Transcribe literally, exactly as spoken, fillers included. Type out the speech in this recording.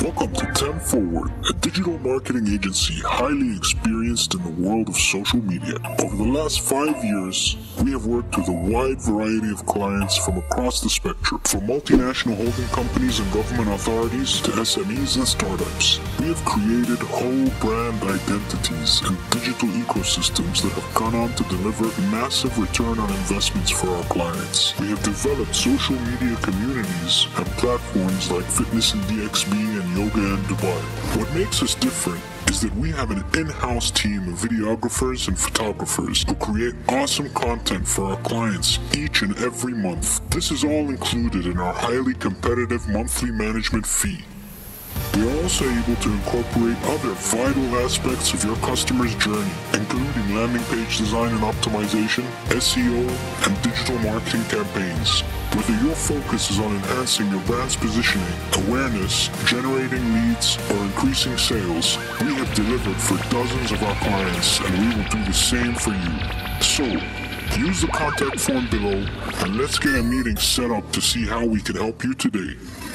Welcome to ten Forward, a digital marketing agency highly experienced in the world of social media. Over the last five years, we have worked with a wide variety of clients from across the spectrum, from multinational holding companies and government authorities to S M Es and startups. We have created whole brand identities and digital ecosystems that have gone on to deliver massive return on investments for our clients. We have developed social media communities and platforms like Fitness and D X B and Yoga in Dubai. What makes us different is that we have an in-house team of videographers and photographers who create awesome content for our clients each and every month. This is all included in our highly competitive monthly management fee. We are also able to incorporate other vital aspects of your customer's journey, including landing page design and optimization, S E O, and digital marketing campaigns. Whether your focus is on enhancing your brand's positioning, awareness, generating leads, or increasing sales, we have delivered for dozens of our clients, and we will do the same for you. So, use the contact form below, and let's get a meeting set up to see how we can help you today.